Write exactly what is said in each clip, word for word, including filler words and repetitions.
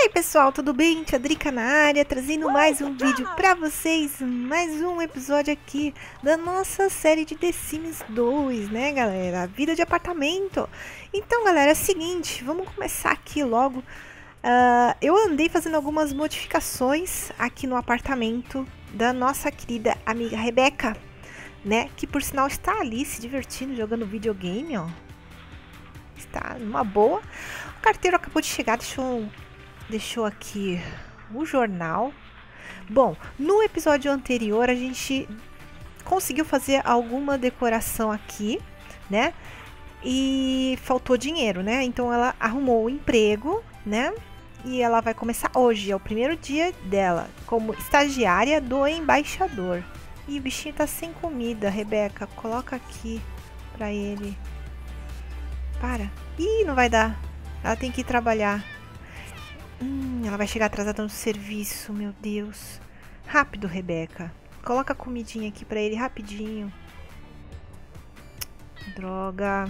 aí pessoal, tudo bem? Tia Drica na área, trazendo mais um vídeo pra vocês, mais um episódio aqui da nossa série de The Sims dois, né galera? Vida de apartamento. Então galera, é o seguinte, vamos começar aqui logo. Uh, eu andei fazendo algumas modificações aqui no apartamento da nossa querida amiga Rebeca, né? Que por sinal está ali se divertindo, jogando videogame, ó. Está numa boa. O carteiro acabou de chegar, deixou... Deixou aqui o jornal. Bom, no episódio anterior a gente conseguiu fazer alguma decoração aqui, né? E faltou dinheiro, né? Então ela arrumou o emprego, né? E ela vai começar hoje, é o primeiro dia dela, como estagiária do embaixador. E o bichinho tá sem comida, Rebeca. Coloca aqui pra ele. Para. Ih, não vai dar. Ela tem que ir trabalhar. Hum, ela vai chegar atrasada no serviço, meu Deus. Rápido, Rebeca. Coloca a comidinha aqui pra ele rapidinho. Droga.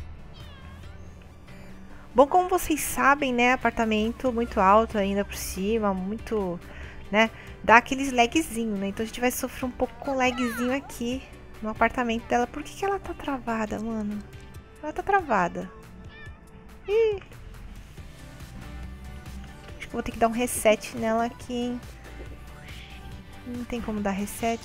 Bom, como vocês sabem, né, apartamento muito alto ainda por cima, muito, né, dá aqueles lagzinho, né? Então a gente vai sofrer um pouco com lagzinho aqui no apartamento dela. Por que que ela tá travada, mano? Ela tá travada. Ih. Vou ter que dar um reset nela aqui, hein? Não tem como dar reset.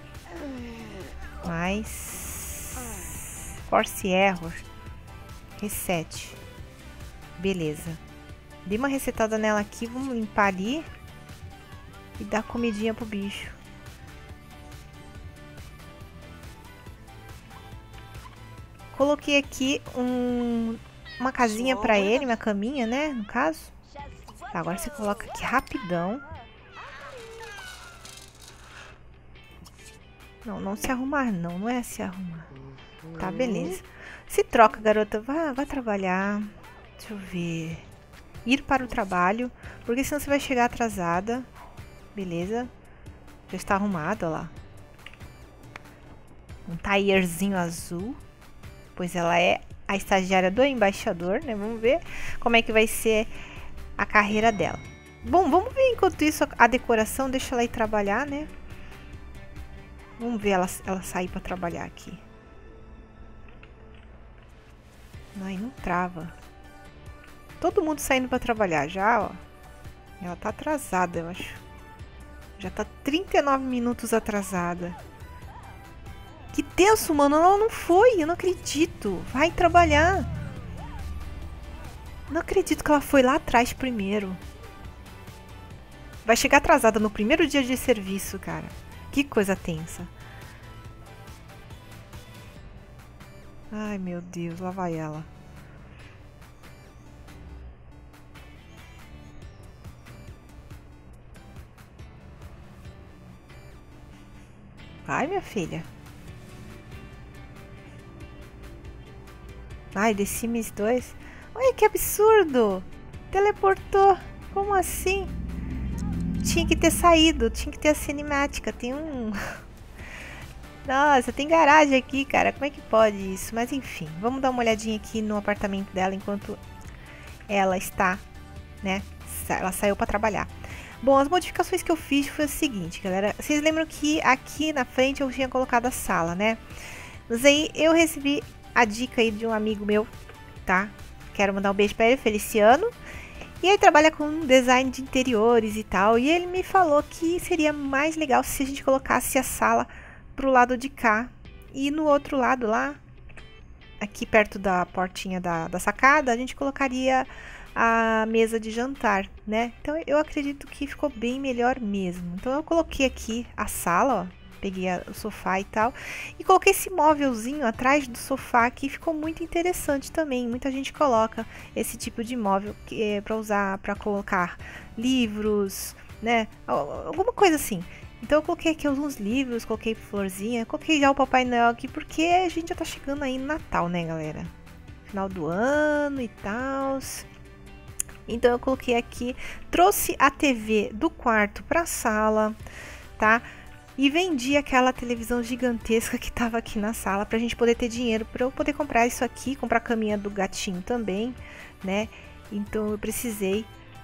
Mas... Force Error. Reset. Beleza. Dei uma resetada nela aqui. Vamos limpar ali. E dar comidinha pro bicho. Coloquei aqui um, uma casinha pra ele, uma caminha, né? No caso. Tá, agora você coloca aqui rapidão. Não, não se arrumar não, não é se arrumar. Tá, beleza. Se troca, garota, vá, vá trabalhar. Deixa eu ver. Ir para o trabalho, porque senão você vai chegar atrasada. Beleza. Já está arrumado, ó lá. Um taierzinho azul. Pois ela é a estagiária do embaixador, né? Vamos ver como é que vai ser a carreira dela. Bom, vamos ver enquanto isso a decoração, deixa ela ir trabalhar, né? Vamos ver ela, ela sair para trabalhar aqui. Ai, não trava. Todo mundo saindo para trabalhar já, ó. Ela tá atrasada, eu acho. Já tá trinta e nove minutos atrasada. Que tenso, mano. Ela não foi, eu não acredito. Vai trabalhar. Não acredito que ela foi lá atrás primeiro. Vai chegar atrasada no primeiro dia de serviço, cara. Que coisa tensa. Ai, meu Deus. Lá vai ela. Vai, minha filha. Ai, The Sims dois. Olha que absurdo! Teleportou! Como assim? Tinha que ter saído, tinha que ter a cinemática. Tem um... Nossa, tem garagem aqui, cara. Como é que pode isso? Mas enfim, vamos dar uma olhadinha aqui no apartamento dela enquanto ela está, né? Ela saiu para trabalhar. Bom, as modificações que eu fiz foi o seguinte, galera. Vocês lembram que aqui na frente eu tinha colocado a sala, né? Mas aí eu recebi a dica aí de um amigo meu, tá? Quero mandar um beijo para ele, Feliciano. E ele trabalha com design de interiores e tal. E ele me falou que seria mais legal se a gente colocasse a sala pro lado de cá. E no outro lado lá, aqui perto da portinha da, da sacada, a gente colocaria a mesa de jantar, né? Então eu acredito que ficou bem melhor mesmo. Então eu coloquei aqui a sala, ó. Peguei a, o sofá e tal. E coloquei esse móvelzinho atrás do sofá que ficou muito interessante também. Muita gente coloca esse tipo de móvel que é para usar, para colocar livros, né? Alguma coisa assim. Então eu coloquei aqui alguns livros, coloquei florzinha, coloquei já o Papai Noel aqui porque a gente já tá chegando aí no Natal, né, galera? Final do ano e tal. Então eu coloquei aqui, trouxe a T V do quarto para a sala, tá? E vendi aquela televisão gigantesca que tava aqui na sala pra gente poder ter dinheiro para eu poder comprar isso aqui, comprar a caminha do gatinho também, né? Então eu precisei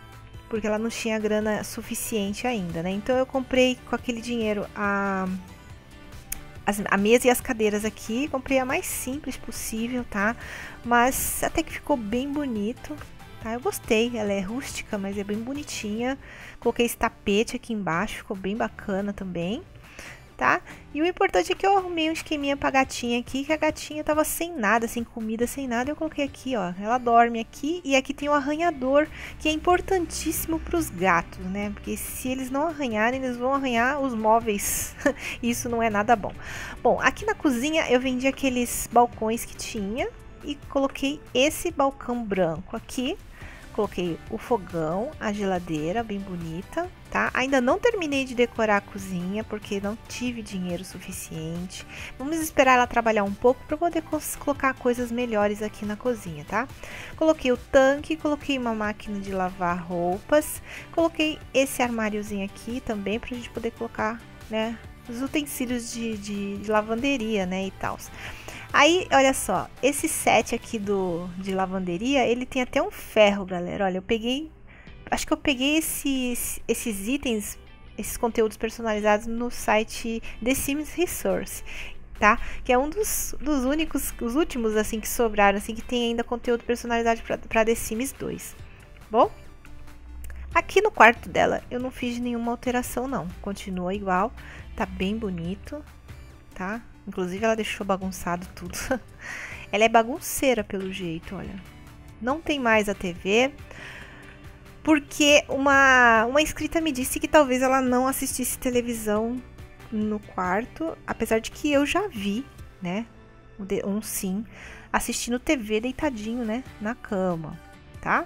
porque ela não tinha grana suficiente ainda, né? Então eu comprei com aquele dinheiro a, as, a mesa e as cadeiras aqui, comprei a mais simples possível, tá? Mas até que ficou bem bonito, tá? Eu gostei, ela é rústica, mas é bem bonitinha. Coloquei esse tapete aqui embaixo, ficou bem bacana também. Tá? E o importante é que eu arrumei um esqueminha pra gatinha aqui, que a gatinha tava sem nada, sem comida, sem nada. Eu coloquei aqui, ó, ela dorme aqui e aqui tem o arranhador, que é importantíssimo pros gatos, né? Porque se eles não arranharem, eles vão arranhar os móveis. Isso não é nada bom. Bom, aqui na cozinha eu vendi aqueles balcões que tinha e coloquei esse balcão branco aqui. Coloquei o fogão, a geladeira bem bonita, tá? Ainda não terminei de decorar a cozinha, porque não tive dinheiro suficiente. Vamos esperar ela trabalhar um pouco para poder colocar coisas melhores aqui na cozinha, tá? Coloquei o tanque, coloquei uma máquina de lavar roupas, coloquei esse armáriozinho aqui também para a gente poder colocar, né, os utensílios de, de, de lavanderia, né, e tal. Aí, olha só, esse set aqui do, de lavanderia, ele tem até um ferro, galera. Olha, eu peguei, acho que eu peguei esses, esses itens, esses conteúdos personalizados no site The Sims Resource, tá? Que é um dos, dos únicos, os últimos, assim, que sobraram, assim, que tem ainda conteúdo personalizado para The Sims dois. Bom, aqui no quarto dela, eu não fiz nenhuma alteração, não. Continua igual, tá bem bonito, tá? Inclusive ela deixou bagunçado tudo. Ela é bagunceira pelo jeito, olha. Não tem mais a T V. Porque uma, uma inscrita me disse que talvez ela não assistisse televisão no quarto. Apesar de que eu já vi, né? Um sim. Assistindo T V deitadinho, né? Na cama, tá?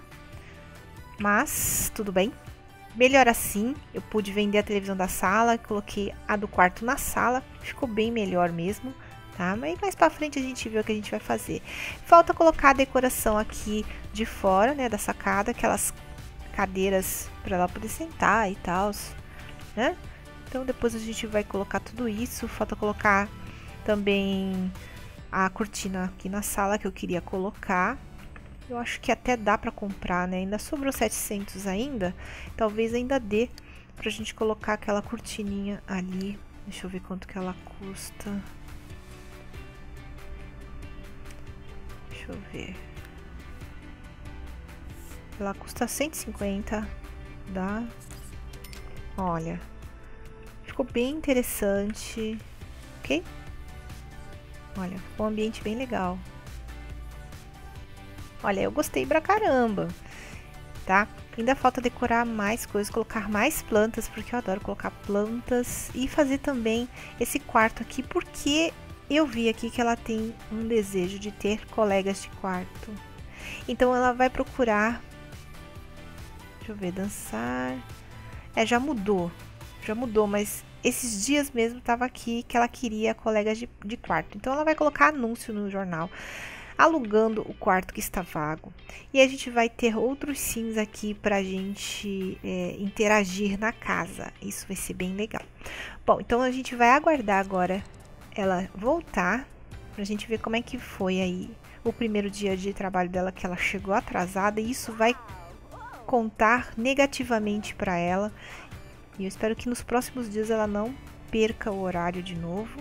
Mas, tudo bem. Melhor assim, eu pude vender a televisão da sala, coloquei a do quarto na sala, ficou bem melhor mesmo, tá? Mas mais pra frente a gente vê o que a gente vai fazer. Falta colocar a decoração aqui de fora, né, da sacada, aquelas cadeiras para ela poder sentar e tal, né? Então depois a gente vai colocar tudo isso, falta colocar também a cortina aqui na sala que eu queria colocar. Eu acho que até dá pra comprar, né? Ainda sobrou setecentos ainda. Talvez ainda dê pra gente colocar aquela cortininha ali. Deixa eu ver quanto que ela custa. Deixa eu ver. Ela custa cento e cinquenta. Dá. Olha. Ficou bem interessante. Ok? Olha, ficou um ambiente bem legal. Olha, eu gostei pra caramba, tá? Ainda falta decorar mais coisas, colocar mais plantas, porque eu adoro colocar plantas. E fazer também esse quarto aqui, porque eu vi aqui que ela tem um desejo de ter colegas de quarto. Então ela vai procurar... Deixa eu ver, dançar... É, já mudou, já mudou, mas esses dias mesmo tava aqui que ela queria colegas de, de quarto. Então ela vai colocar anúncio no jornal, alugando o quarto que está vago. E a gente vai ter outros sims aqui pra gente é, interagir na casa. Isso vai ser bem legal. Bom, então a gente vai aguardar agora ela voltar pra gente ver como é que foi aí o primeiro dia de trabalho dela, que ela chegou atrasada. E isso vai contar negativamente para ela. E eu espero que nos próximos dias ela não perca o horário de novo.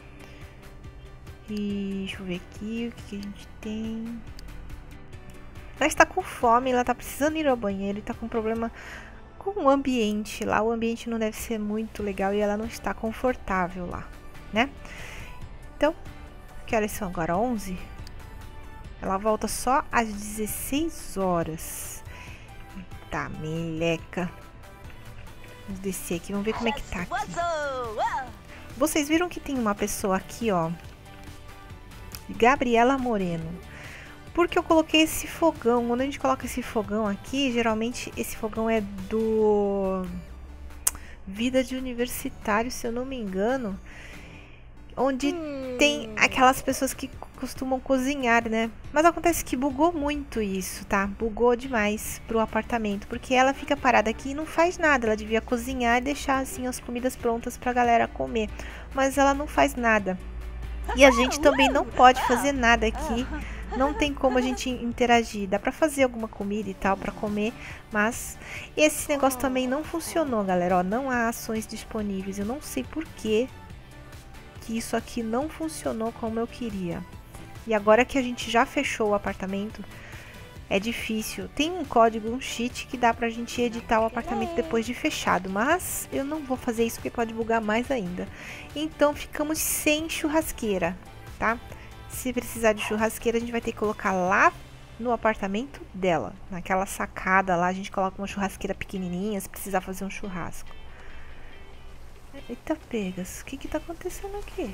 E deixa eu ver aqui o que, que a gente tem. Ela está com fome, ela está precisando ir ao banheiro e está com problema com o ambiente lá. O ambiente não deve ser muito legal e ela não está confortável lá, né? Então, que horas são agora? onze? Ela volta só às dezesseis horas. Tá, meleca. Vamos descer aqui, vamos ver como é que tá aqui. Vocês viram que tem uma pessoa aqui, ó. Gabriela Moreno. Porque eu coloquei esse fogão. Quando a gente coloca esse fogão aqui, geralmente esse fogão é do Vida de Universitário, se eu não me engano. Onde hum. tem aquelas pessoas que costumam cozinhar, né? Mas acontece que bugou muito isso, tá? Bugou demais pro apartamento. Porque ela fica parada aqui e não faz nada. Ela devia cozinhar e deixar assim as comidas prontas pra galera comer. Mas ela não faz nada. E a gente também não pode fazer nada aqui não tem como a gente interagir. Dá pra fazer alguma comida e tal pra comer, mas esse negócio também não funcionou, galera. Ó, não há ações disponíveis. Eu não sei por que que isso aqui não funcionou como eu queria. E agora que a gente já fechou o apartamento, é difícil. Tem um código, um cheat que dá pra gente editar o apartamento depois de fechado, mas eu não vou fazer isso porque pode bugar mais ainda. Então ficamos sem churrasqueira, tá? Se precisar de churrasqueira, a gente vai ter que colocar lá no apartamento dela. Naquela sacada lá, a gente coloca uma churrasqueira pequenininha, se precisar fazer um churrasco. Eita pegas, o que que tá acontecendo aqui?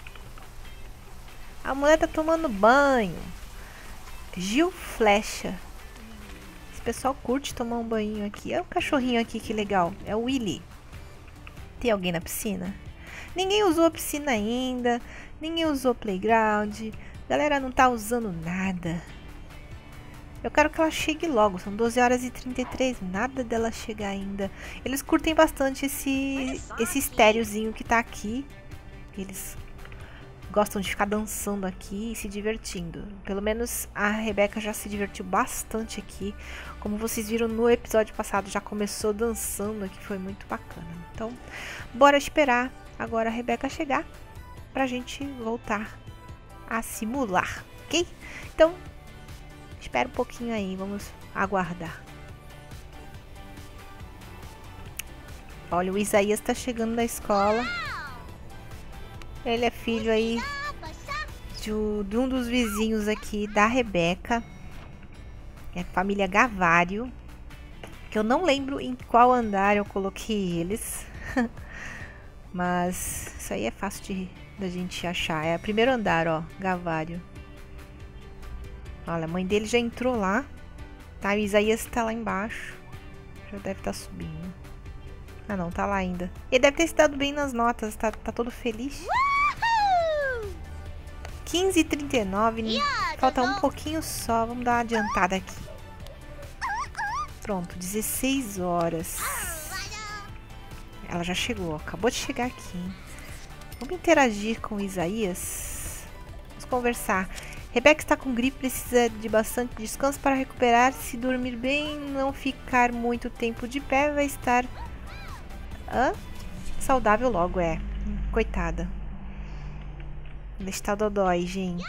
A mulher tá tomando banho. Gil Flecha. Esse pessoal curte tomar um banho aqui. É o cachorrinho aqui, que legal. É o Willy. Tem alguém na piscina? Ninguém usou a piscina ainda. Ninguém usou o playground. A galera não tá usando nada. Eu quero que ela chegue logo. São doze horas e trinta e três. Nada dela chegar ainda. Eles curtem bastante esse, esse estéreozinho que tá aqui. Eles gostam de ficar dançando aqui e se divertindo. Pelo menos a Rebeca já se divertiu bastante aqui. Como vocês viram no episódio passado, já começou dançando aqui. Foi muito bacana. Então, bora esperar agora a Rebeca chegar pra gente voltar a simular, ok? Então, espera um pouquinho aí. Vamos aguardar. Olha, o Isaías tá chegando da escola. Ele é filho aí de um dos vizinhos aqui da Rebeca. É a família Gavário. Que eu não lembro em qual andar eu coloquei eles. Mas isso aí é fácil de, da gente achar. É o primeiro andar, ó, Gavário. Olha, a mãe dele já entrou lá. Tá, o Isaías tá lá embaixo. Já deve estar subindo. Ah não, tá lá ainda. Ele deve ter se dado bem nas notas, tá, tá todo feliz. quinze e trinta e nove, falta um pouquinho só, vamos dar uma adiantada aqui. Pronto, dezesseis horas. Ela já chegou, acabou de chegar aqui, hein? Vamos interagir com o Isaías. Vamos conversar. Rebeca está com gripe, precisa de bastante descanso para recuperar. Se dormir bem, não ficar muito tempo de pé, vai estar... Hã? Saudável logo, é. Coitada. Ela está dodói, gente.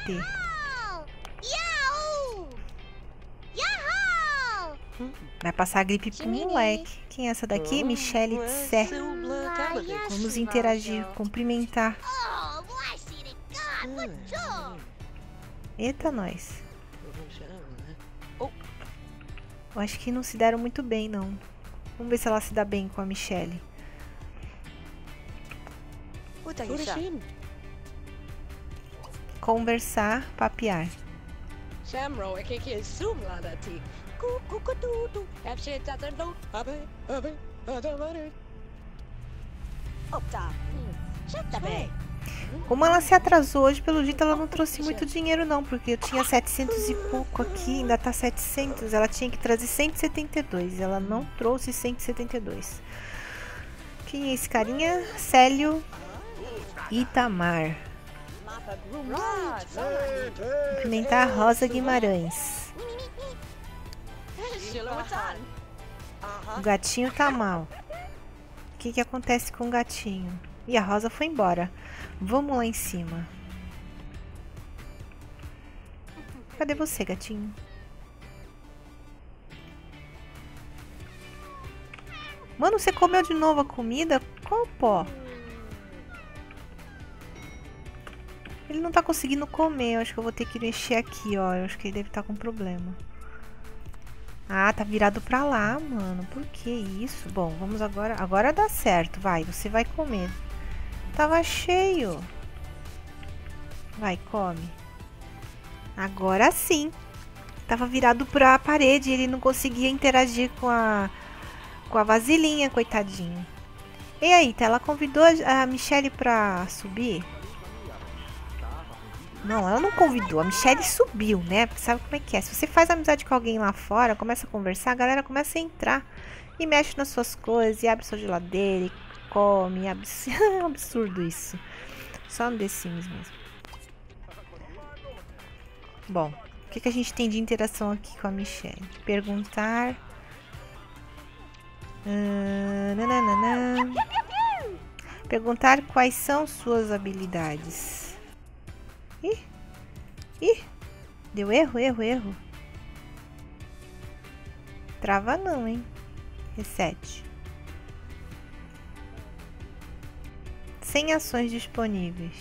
Vai passar a gripe pro moleque. Quem é essa daqui? Michelle Tse. Vamos interagir, cumprimentar. Eita, nós. Eu acho que não se deram muito bem, não. Vamos ver se ela se dá bem com a Michelle. Conversar, papear. Como ela se atrasou hoje, pelo jeito ela não trouxe muito dinheiro não, porque eu tinha setecentos e pouco aqui, ainda tá setecentos, ela tinha que trazer cento e setenta e dois, ela não trouxe cento e setenta e dois. Quem é esse carinha? Célio Itamar. Cumprimentar a Rosa Guimarães. O gatinho tá mal. O que que acontece com o gatinho? E a Rosa foi embora. Vamos lá em cima. Cadê você, gatinho? Mano, você comeu de novo a comida? Qual pó? Ele não tá conseguindo comer. Eu acho que eu vou ter que mexer aqui, ó. Eu acho que ele deve estar com problema. Ah, tá virado pra lá, mano. Por que isso? Bom, vamos agora... Agora dá certo, vai. Você vai comer. Tava cheio. Vai, come. Agora sim. Tava virado pra parede. Ele não conseguia interagir com a... Com a vasilhinha, coitadinho. E aí, ela convidou a Michelle pra subir? Não, ela não convidou. A Michelle subiu, né? Porque sabe como é que é? Se você faz amizade com alguém lá fora, começa a conversar, a galera começa a entrar e mexe nas suas coisas, e abre sua geladeira, e come. É absurdo isso. Só no The Sims mesmo. Bom, que, que a gente tem de interação aqui com a Michelle? Perguntar. Uh, nananana. Perguntar quais são suas habilidades. Ih, ih, deu erro, erro, erro. Trava não, hein? Reset. Sem ações disponíveis.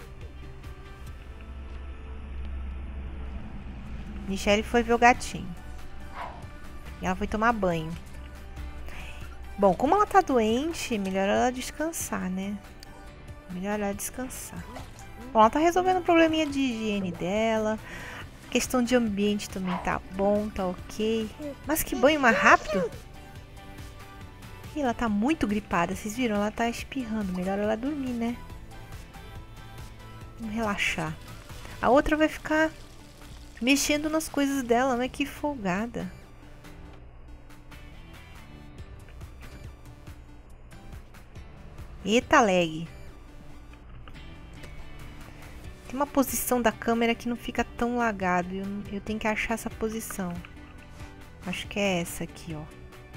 Michelle foi ver o gatinho. E ela foi tomar banho. Bom, como ela tá doente, melhor ela descansar, né? Melhor ela descansar. Bom, ela tá resolvendo o probleminha de higiene dela. A questão de ambiente também tá bom, tá ok. Mas que banho mais rápido! Ih, ela tá muito gripada, vocês viram? Ela tá espirrando. Melhor ela dormir, né? Vamos relaxar. A outra vai ficar mexendo nas coisas dela, mas que folgada. Eita, lag. Tem uma posição da câmera que não fica tão lagado. Eu, eu tenho que achar essa posição. Acho que é essa aqui, ó.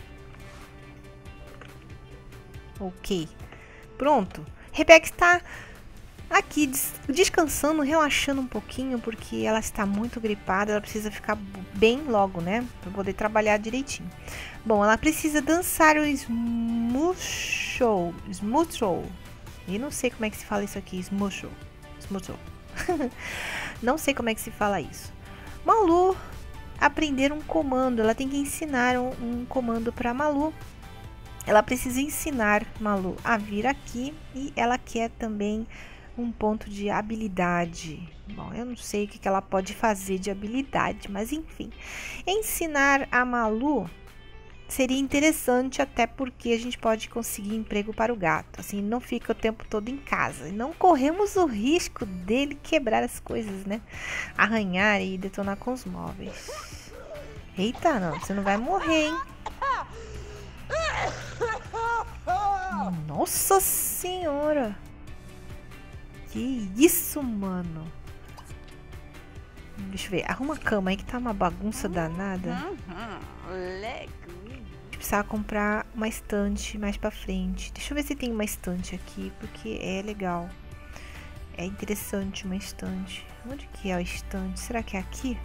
Ok. Pronto. Rebeca está aqui des descansando, relaxando um pouquinho, porque ela está muito gripada. Ela precisa ficar bem logo, né? Para poder trabalhar direitinho. Bom, ela precisa dançar o Smooth Show. Smooth Show. Eu não sei como é que se fala isso aqui. Smooth Show. Smooth Show. Não sei como é que se fala isso. Malu aprender um comando. Ela tem que ensinar um, um comando para Malu. Ela precisa ensinar Malu a vir aqui. E ela quer também um ponto de habilidade. Bom, eu não sei o que ela pode fazer de habilidade, mas enfim. Ensinar a Malu seria interessante, até porque a gente pode conseguir emprego para o gato. Assim, não fica o tempo todo em casa. E não corremos o risco dele quebrar as coisas, né? Arranhar e detonar com os móveis. Eita, não. Você não vai morrer, hein? Nossa senhora! Que isso, mano? Deixa eu ver. Arruma a cama aí que tá uma bagunça danada. Precisava comprar uma estante mais pra frente. Deixa eu ver se tem uma estante aqui, porque é legal. É interessante uma estante. Onde que é a estante? Será que é aqui?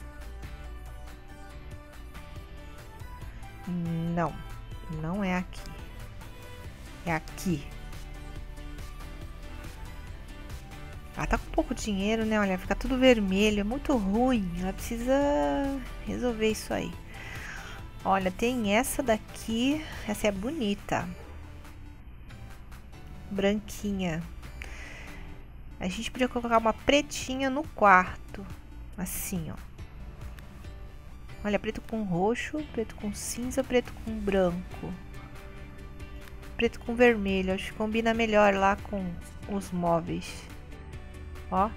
Não. Não é aqui. É aqui. Ela tá com pouco dinheiro, né? Olha, fica tudo vermelho. É muito ruim. Ela precisa resolver isso aí. Olha, tem essa daqui. Essa é bonita. Branquinha. A gente podia colocar uma pretinha no quarto. Assim, ó. Olha, preto com roxo, preto com cinza, preto com branco. Preto com vermelho. Acho que combina melhor lá com os móveis. Ó.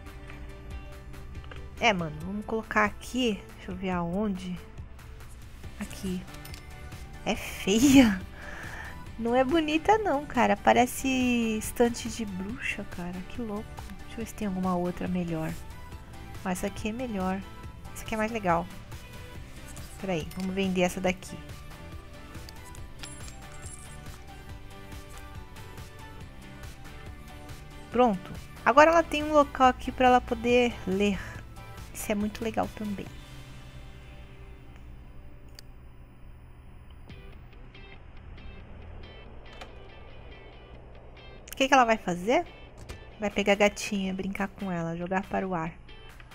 É, mano, vamos colocar aqui. Deixa eu ver aonde. Aqui. É feia. Não é bonita não, cara. Parece estante de bruxa, cara. Que louco. Deixa eu ver se tem alguma outra melhor. Ah, essa aqui é melhor. Essa aqui é mais legal. Peraí, vamos vender essa daqui. Pronto. Agora ela tem um local aqui para ela poder ler. Isso é muito legal também. O que que ela vai fazer? Vai pegar a gatinha, brincar com ela, jogar para o ar.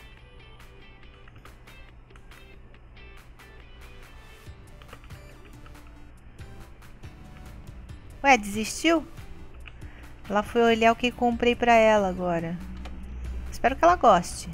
Ué, desistiu? Ela foi olhar o que comprei pra ela agora. Espero que ela goste.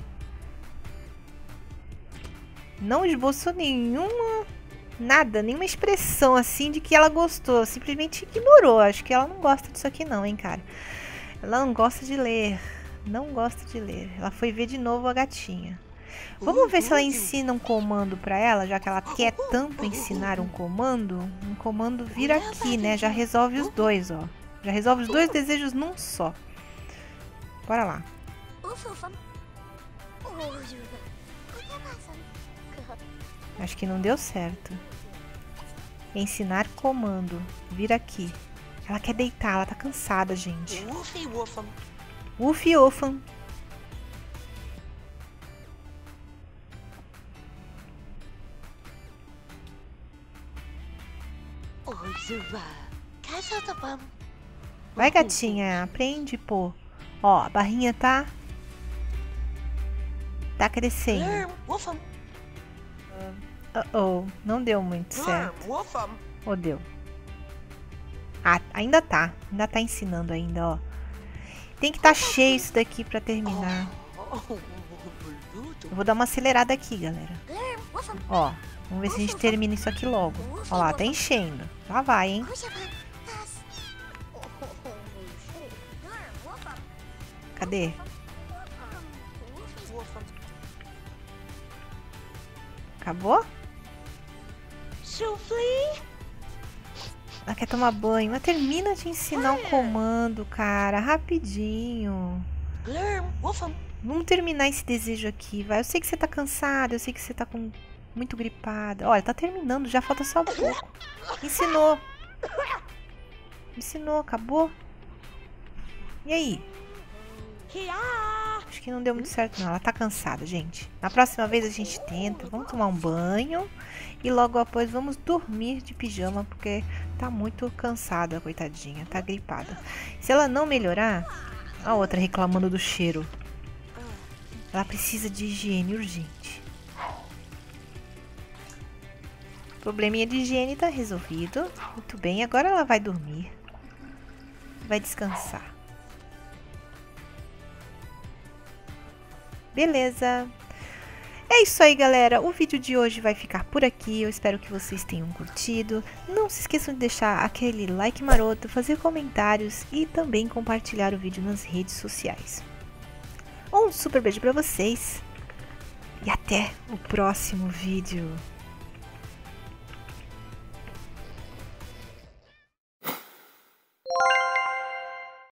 Não esboçou nenhuma... Nada, nenhuma expressão assim de que ela gostou. Simplesmente ignorou. Acho que ela não gosta disso aqui não, hein, cara. Ela não gosta de ler. Não gosta de ler. Ela foi ver de novo a gatinha. Vamos ver se ela ensina um comando pra ela, já que ela quer tanto ensinar um comando. Um comando vir aqui, né? Já resolve os dois, ó. Já resolve os dois desejos num só. Bora lá. Acho que não deu certo. Ensinar comando. Vira aqui. Ela quer deitar, ela tá cansada, gente. Woofy woofum. Woofy woofum. Ozuba. Casotopam. Vai, gatinha, aprende, pô. Ó, a barrinha tá... Tá crescendo. Glurm woofum. Uh oh, não deu muito Glurm certo. woofum. Ou deu? Ah, ainda tá. Ainda tá ensinando ainda, ó. Tem que tá cheio isso daqui pra terminar. Eu vou dar uma acelerada aqui, galera. Glurm woofum. Ó, vamos ver se a gente termina isso aqui logo. Ó lá, tá enchendo. Já vai, hein? Cadê? Acabou? Soufflé. Ela quer tomar banho. Mas termina de ensinar o comando, cara. Rapidinho. Glurm woofum. Vamos terminar esse desejo aqui, vai. Eu sei que você tá cansada, eu sei que você tá com muito gripada. Olha, tá terminando, já falta só um pouco. Ensinou. Ensinou, acabou. E aí? Acho que não deu muito certo não, ela tá cansada, gente. Na próxima vez a gente tenta, vamos tomar um banho e logo após vamos dormir de pijama, porque tá muito cansada, coitadinha, tá gripada. Se ela não melhorar, a outra reclamando do cheiro. Ela precisa de higiene urgente. O probleminha de higiene tá resolvido. Muito bem, agora ela vai dormir. Vai descansar. Beleza. É isso aí, galera. O vídeo de hoje vai ficar por aqui. Eu espero que vocês tenham curtido. Não se esqueçam de deixar aquele like maroto, fazer comentários e também compartilhar o vídeo nas redes sociais. Um super beijo pra vocês e até o próximo vídeo.